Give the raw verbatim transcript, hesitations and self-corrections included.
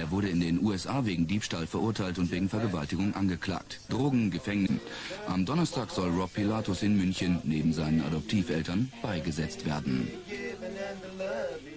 Er wurde in den U S A wegen Diebstahl verurteilt und wegen Vergewaltigung angeklagt. Drogen, Gefängnis. Am Donnerstag soll Rob Pilatus in München neben seinen Adoptiveltern beigesetzt werden.